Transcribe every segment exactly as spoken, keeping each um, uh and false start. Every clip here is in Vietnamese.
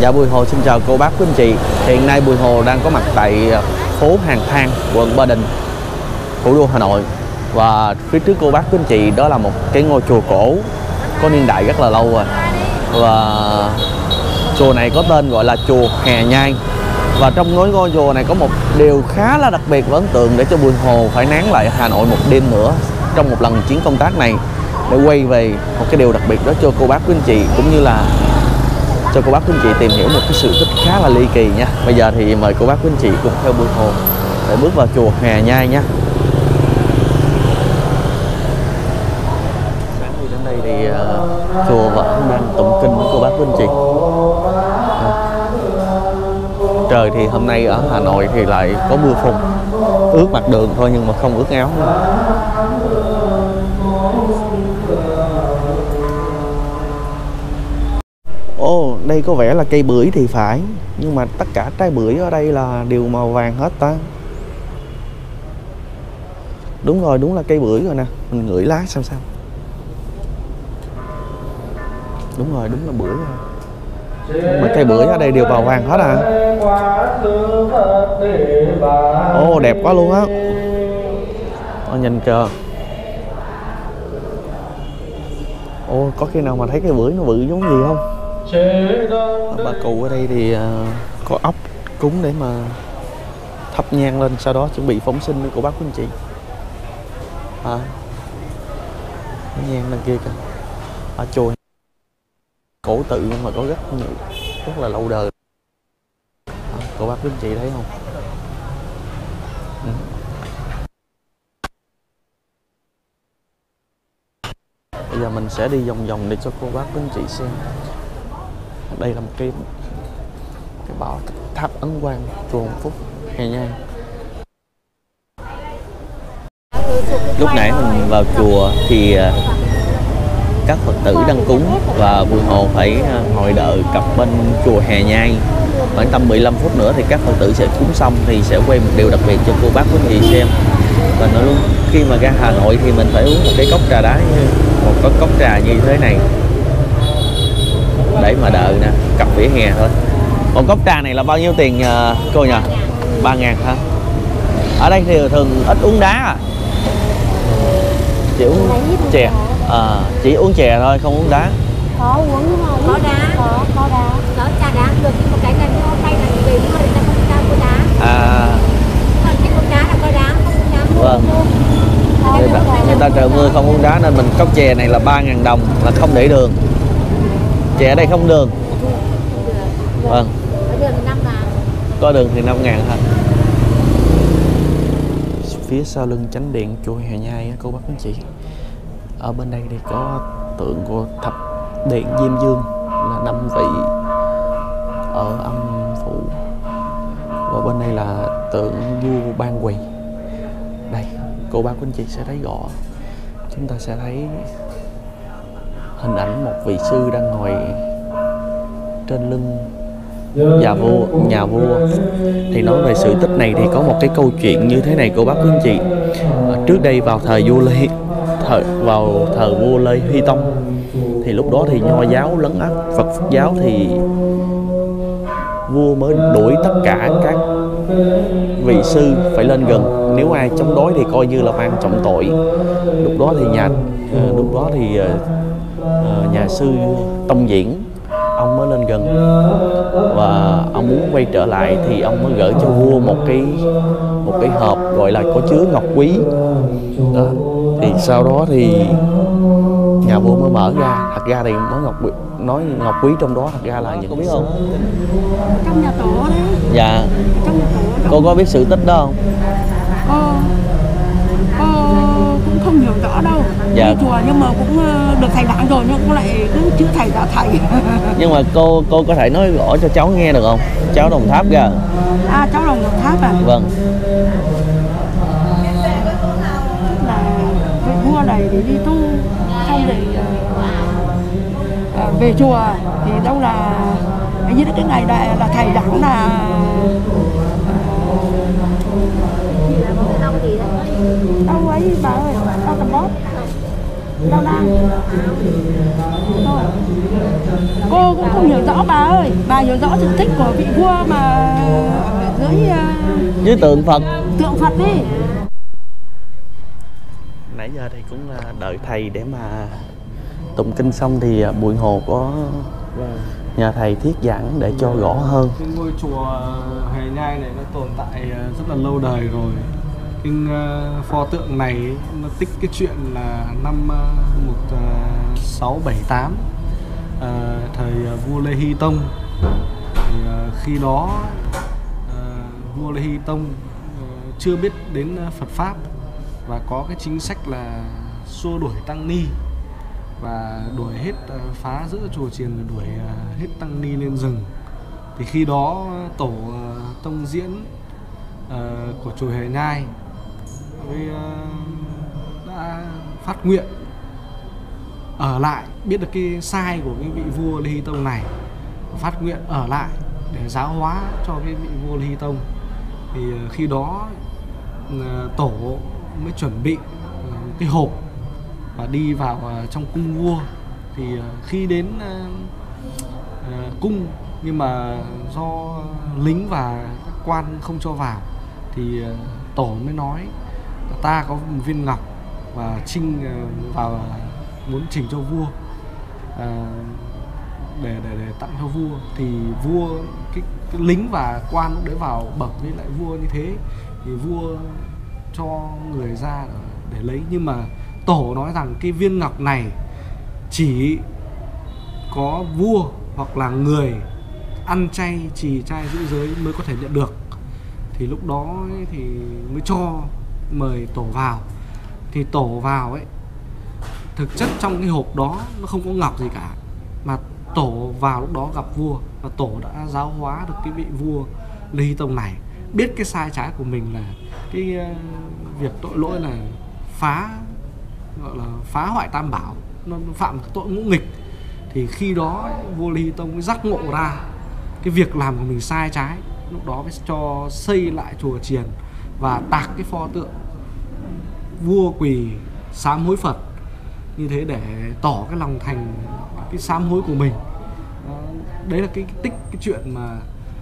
Dạ Bùi Hồ xin chào cô bác quý anh chị. Hiện nay Bùi Hồ đang có mặt tại phố Hàng Than, quận Ba Đình, thủ đô Hà Nội. Và phía trước cô bác quý anh chị đó là một cái ngôi chùa cổ có niên đại rất là lâu rồi. Và chùa này có tên gọi là chùa Hà Nhai. Và trong ngôi ngôi chùa này có một điều khá là đặc biệt và ấn tượng để cho Bùi Hồ phải nán lại Hà Nội một đêm nữa trong một lần chuyến công tác này, để quay về một cái điều đặc biệt đó cho cô bác quý anh chị, cũng như là cho cô bác quý anh chị tìm hiểu một cái sự tích khá là ly kỳ nha. Bây giờ thì mời cô bác quý anh chị cùng theo Bùi Hồ để bước vào chùa Hà Nhai nha. Sáng đi đến đây thì uh, chùa vẫn đang tụng kinh với cô bác quý anh chị. Uh, trời thì hôm nay ở Hà Nội thì lại có mưa phùn, ướt mặt đường thôi nhưng mà không ướt áo nữa. Ồ, oh, đây có vẻ là cây bưởi thì phải, nhưng mà tất cả trái bưởi ở đây là đều màu vàng hết ta. Đúng rồi, đúng là cây bưởi rồi nè. Mình ngửi lá xem sao. Đúng rồi, đúng là bưởi rồi. Nhưng mà cây bưởi ở đây đều màu vàng hết à. Ồ, oh, đẹp quá luôn á. Ồ, nhìn kìa. Ồ, oh, có khi nào mà thấy cây bưởi nó bự giống gì không? Bà cụ ở đây thì uh, có ốc cúng để mà thắp nhang lên, sau đó chuẩn bị phóng sinh của bác quý anh chị. À, nhang đằng kia kìa. Ở chùa cổ tự nhưng mà có rất nhiều, rất là lâu đời. À, cô bác quý anh chị thấy không? Ừ. Bây giờ mình sẽ đi vòng vòng để cho cô bác quý anh chị xem. Đây là một cái cái bảo tháp Ấn Quang, chùa Hồng Phúc, Hà Nhai. Lúc nãy mình vào chùa thì các Phật tử đang cúng và Bùi Hồ phải ngồi đợi cặp bên chùa Hà Nhai. Khoảng tầm mười lăm phút nữa thì các Phật tử sẽ cúng xong thì sẽ quay một điều đặc biệt cho cô bác quý anh chị xem. Và nói luôn, khi mà ra Hà Nội thì mình phải uống một cái cốc trà đá, như một cái cốc trà như thế này để mà đợi nè, cặp vỉa hè thôi. Một cốc trà này là bao nhiêu tiền uh, cô nhỉ? ba ngàn hả? Ở đây thì thường ít uống đá à? Chỉ uống chè. À, chỉ uống chè thôi, không uống đá. Có uống không? Có đá. Có, có đá. Có trà đá được, nhưng một cái này nó tay này về nhưng mà người ta không cho có đá. À. Còn cái con đá là có đá, không uống đá. Vâng. Người ta, người ta trời mưa không uống đá nên mình cốc chè này là ba ngàn đồng, là không để đường. Chè ở đây không đường. Vâng. Có đường năm ngàn. Có đường thì năm ngàn hả? Phía sau lưng chánh điện chùa Hà Nhai cô bác anh chị, ở bên đây thì có tượng của thập điện Diêm Dương là năm vị ở âm phủ, và bên đây là tượng vua Ban Quỳ. Đây cô bác anh chị sẽ thấy rõ, chúng ta sẽ thấy hình ảnh một vị sư đang ngồi trên lưng nhà vua, nhà vua. Thì nói về sự tích này thì có một cái câu chuyện như thế này cô bác quý anh chị. À, trước đây vào thời vua Lê, thời vào thời vua Lê Hy Tông thì lúc đó thì Nho giáo lấn áp Phật giáo thì vua mới đuổi tất cả các vị sư phải lên gần, nếu ai chống đối thì coi như là mang trọng tội. Lúc đó thì nhà lúc đó thì uh, nhà sư Tông Diễn ông mới lên gần và ông muốn quay trở lại thì ông mới gửi cho vua một cái một cái hộp gọi là có chứa ngọc quý đó. Thì sau đó thì nhà vua mới mở ra, thật ra thì nói ngọc nói ngọc quý trong đó thật ra là những, có biết không? Trong nhà tổ đấy. Dạ. Trong nhà tổ. Cô có biết sự tích đó không? Cô, cô cũng không hiểu rõ đâu. Dạ. Đi chùa nhưng mà cũng được thầy giảng rồi nhưng cũng lại cứ chữ thầy giả thầy. Nhưng mà cô cô có thể nói rõ cho cháu nghe được không? Cháu Đồng Tháp ra. À, cháu Đồng Tháp à? Vâng. Tức là vị vua này để đi tu xong rồi uh, về chùa thì đâu là anh như cái ngày đại là thầy giảng là đâu ấy bà ơi, đâu tầm bóp. Đâu đang? Thôi. Cô cũng không hiểu rõ bà ơi. Bà hiểu rõ sự tích của vị vua mà ở dưới uh, dưới tượng Phật. Tượng Phật đi. Nãy giờ thì cũng đợi thầy để mà tụng kinh xong thì Bụi Hồ có nhờ thầy thuyết giảng để cho rõ hơn. Cái ngôi chùa Hề Nhai này nó tồn tại rất là lâu đời rồi. Cái pho tượng này nó tích cái chuyện là năm một nghìn sáu trăm bảy mươi tám, à, thời vua Lê Hy Tông. Thì, à, khi đó à, vua Lê Hy Tông à, chưa biết đến Phật Pháp và có cái chính sách là xua đuổi tăng ni và đuổi hết, phá giữa chùa chiền, đuổi hết tăng ni lên rừng. Thì khi đó tổ tông diễn uh, của chùa Hề Nhai với, uh, đã phát nguyện ở lại, biết được cái sai của cái vị vua Lê Hy Tông này, phát nguyện ở lại để giáo hóa cho cái vị vua Lê Hy Tông. Thì uh, khi đó uh, tổ mới chuẩn bị uh, cái hộp và đi vào uh, trong cung vua. Thì uh, khi đến uh, uh, cung nhưng mà do lính và các quan không cho vào thì uh, tổ mới nói ta có một viên ngọc và trinh uh, vào uh, muốn trình cho vua uh, để, để để tặng cho vua. Thì vua cái, cái lính và quan lúc đấy vào bẩm với lại vua như thế thì vua cho người ra để lấy. Nhưng mà tổ nói rằng cái viên ngọc này chỉ có vua hoặc là người ăn chay, trì trai, giữ giới mới có thể nhận được. Thì lúc đó ấy, thì mới cho mời tổ vào. Thì tổ vào ấy, thực chất trong cái hộp đó nó không có ngọc gì cả, mà tổ vào lúc đó gặp vua và tổ đã giáo hóa được cái vị vua Lê Hy Tông này, biết cái sai trái của mình là cái uh, việc tội lỗi là phá, gọi là phá hoại tam bảo, nó phạm tội ngũ nghịch. Thì khi đó vua Lê Hy Tông mới giác ngộ ra cái việc làm của mình sai trái, lúc đó mới cho xây lại chùa chiền và tạc cái pho tượng vua quỳ sám hối Phật như thế để tỏ cái lòng thành, cái sám hối của mình. Đấy là cái, cái tích cái chuyện mà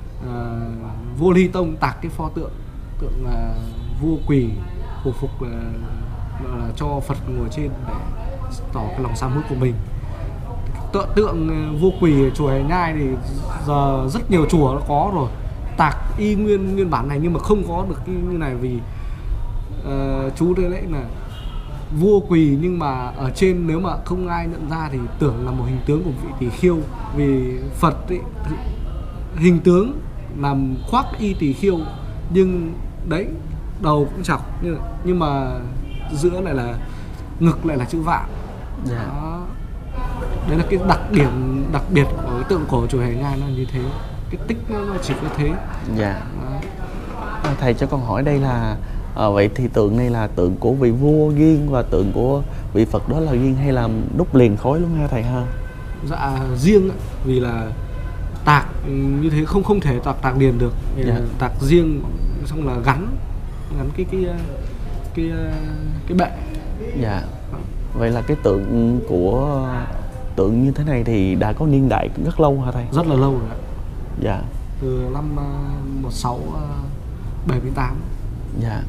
uh, vua Lê Hy Tông tạc cái pho tượng tượng uh, vua quỳ phục phục uh, uh, cho Phật ngồi trên để tỏ cái lòng sám hối của mình. Tượng tượng vua quỳ ở chùa Hề Nhai thì giờ rất nhiều chùa nó có rồi, tạc y nguyên nguyên bản này, nhưng mà không có được cái như này vì uh, chú đây đấy là vua quỳ nhưng mà ở trên nếu mà không ai nhận ra thì tưởng là một hình tướng của vị Tỳ Khiêu, vì Phật ấy, hình tướng làm khoác y Tỳ Khiêu nhưng đấy đầu cũng chọc, nhưng, nhưng mà giữa lại là ngực lại là chữ Vạn. Yeah. Đó. Đấy là cái đặc điểm đặc biệt của cái tượng cổ chùa Hề Nhai nó như thế, cái tích nó chỉ có thế. Dạ. Yeah. Thầy cho con hỏi đây là à, vậy thì tượng này là tượng của vị vua riêng và tượng của vị Phật đó là riêng hay là đúc liền khối luôn ha thầy ha? Dạ riêng, vì là tạc như thế không không thể tạc tạc liền được. Yeah. Tạc riêng xong là gắn gắn cái cái cái cái, cái bệ. Dạ. Yeah. Vậy là cái tượng của tượng như thế này thì đã có niên đại rất lâu hả thầy? Rất là lâu rồi ạ. Dạ. Từ năm một nghìn sáu trăm bảy mươi tám. Dạ.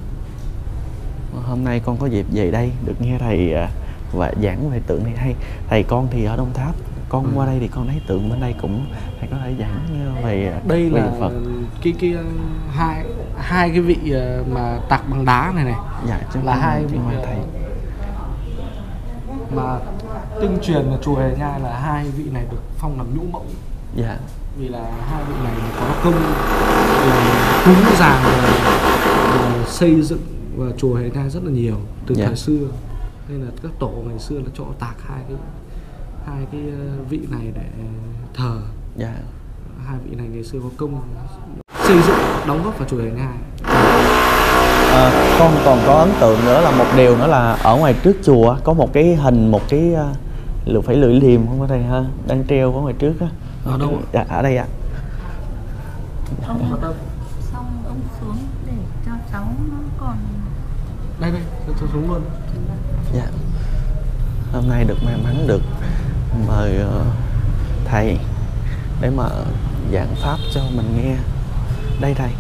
Hôm nay con có dịp về đây được nghe thầy và giảng về tượng này hay. Thầy con thì ở Đồng Tháp, con ừ. qua đây thì con thấy tượng bên đây cũng thầy có thể giảng về đây về là Phật. Cái cái hai hai cái vị mà tạc bằng đá này này. Dạ, là hai vị thầy. Mà tương truyền là chùa Hề Nhai là hai vị này được phong làm nhũ mẫu. Dạ. Vì là hai vị này có công là cúng dường và, và xây dựng và chùa Hề Nhai rất là nhiều từ dạ. thời xưa, nên là các tổ ngày xưa là cho tạc hai cái hai cái vị này để thờ. Dạ. Hai vị này ngày xưa có công xây dựng đóng góp vào chùa Hề Nhai. À, con còn có ấn tượng nữa là một điều nữa là ở ngoài trước chùa có một cái hình, một cái uh, phải lưỡi liềm không có thầy ha, đang treo ở ngoài trước á. Ở đâu ạ? Dạ, ở đây ạ. Ông xong ông xuống để cho cháu nó còn đây đây cho xuống luôn. Dạ. hôm nay được may mắn được mời uh, thầy để mà giảng pháp cho mình nghe. Đây thầy.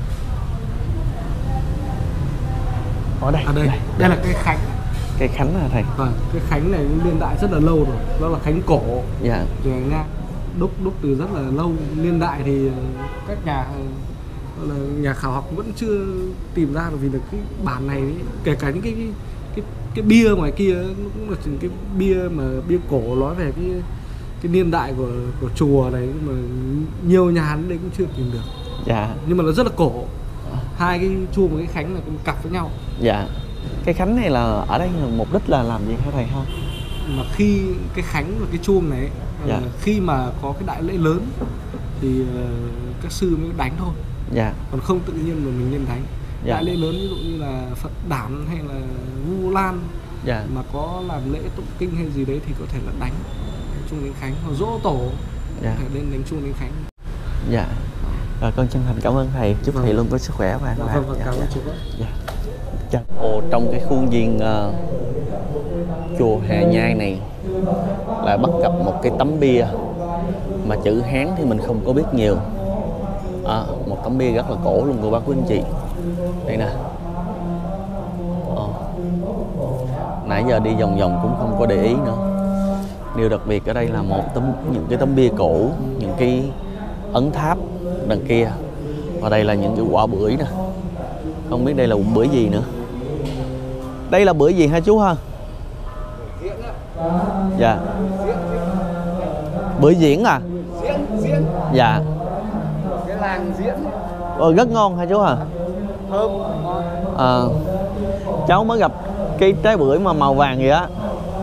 Ở đây. À đây, đây, đây là cây khánh. Cây khánh hả thầy? Vâng, cái khánh này niên đại rất là lâu rồi, đó là khánh cổ. Dạ. Rồi nha, đúc đúc từ rất là lâu, niên đại thì các nhà là nhà khảo học vẫn chưa tìm ra được, vì là cái bản này ấy, kể cả những cái cái cái, cái bia ngoài kia nó cũng là cái bia mà bia cổ nói về cái cái niên đại của của chùa này, nhưng mà nhiều nhà đến đây cũng chưa tìm được. Dạ. Nhưng mà nó rất là cổ. Hai cái chuông và cái khánh là cùng cặp với nhau. Dạ. Cái khánh này là ở đây mục đích là làm gì hả thầy ha? Mà khi cái khánh và cái chuông này, dạ. uh, khi mà có cái đại lễ lớn thì uh, các sư mới đánh thôi. Dạ. Còn không tự nhiên mà mình nên đánh. Dạ. Đại lễ lớn ví dụ như là Phật đản hay là Vu Lan, dạ. mà có làm lễ tụng kinh hay gì đấy thì có thể là đánh chuông đến khánh, hoặc dỗ tổ, dạ. có thể lên đánh chuông đến khánh. Dạ. Rồi con chân thành cảm ơn thầy, chúc vâng. thầy luôn có sức khỏe và an lạc. Vâng, vâng, cảm ơn chú. Dạ. Ồ, trong cái khuôn viên uh, chùa Hà Nhai này lại bắt gặp một cái tấm bia mà chữ Hán thì mình không có biết nhiều. À, một tấm bia rất là cổ luôn cô bác quý anh chị. Đây nè. Ờ. Nãy giờ đi vòng vòng cũng không có để ý nữa. Điều đặc biệt ở đây là một tấm những cái tấm bia cổ, những cái ấn tháp đằng kia, và đây là những cái quả bưởi nè. Không biết đây là bưởi gì nữa. Đây là bưởi gì hả chú ha? Dạ. Bưởi diễn à? Diễn, diễn. Dạ. Cái làng diễn. Ồ, rất ngon hả chú hả? Thơm, ngon. À, cháu mới gặp cái trái bưởi mà màu vàng vậy á.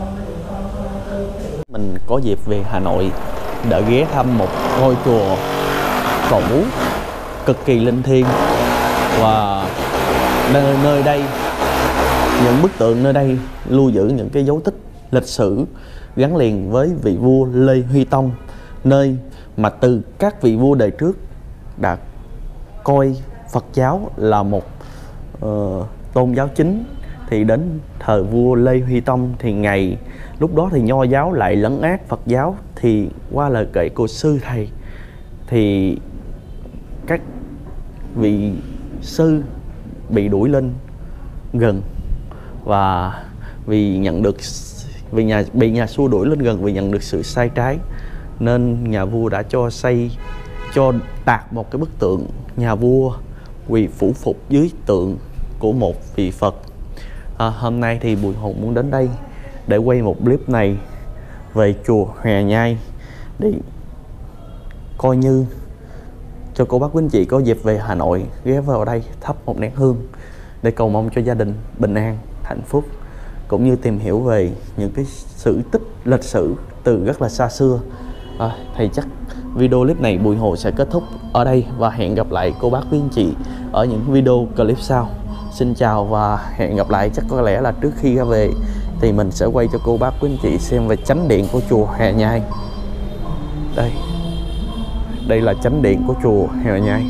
Mình có dịp về Hà Nội để ghé thăm một ngôi chùa cổ cực kỳ linh thiêng, và nơi, nơi đây những bức tượng nơi đây lưu giữ những cái dấu tích lịch sử gắn liền với vị vua Lê Huy Tông, nơi mà từ các vị vua đời trước đã coi Phật giáo là một uh, tôn giáo chính, thì đến thời vua Lê Huy Tông thì ngày lúc đó thì Nho giáo lại lấn át Phật giáo, thì qua lời kể của sư thầy thì các vị sư bị đuổi lên gần, và vì nhận được vì nhà bị nhà xua đuổi lên gần vì nhận được sự sai trái, nên nhà vua đã cho xây cho tạc một cái bức tượng nhà vua quỳ phủ phục dưới tượng của một vị Phật. À, hôm nay thì Bùi Hùng muốn đến đây để quay một clip này về chùa Hà Nhai, để coi như cho cô bác quý anh chị có dịp về Hà Nội ghé vào đây thắp một nén hương để cầu mong cho gia đình bình an, hạnh phúc, cũng như tìm hiểu về những cái sự tích lịch sử từ rất là xa xưa. À, thì chắc video clip này Bùi Hồ sẽ kết thúc ở đây, và hẹn gặp lại cô bác quý anh chị ở những video clip sau. Xin chào và hẹn gặp lại. Chắc có lẽ là trước khi ra về thì mình sẽ quay cho cô bác quý anh chị xem về chánh điện của chùa Hà Nhai. Đây, đây là chánh điện của chùa Hà Nhai.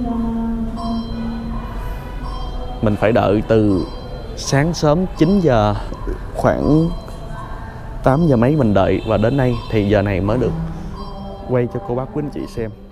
Mình phải đợi từ sáng sớm chín giờ, khoảng tám giờ mấy mình đợi, và đến nay thì giờ này mới được quay cho cô bác quý anh chị xem.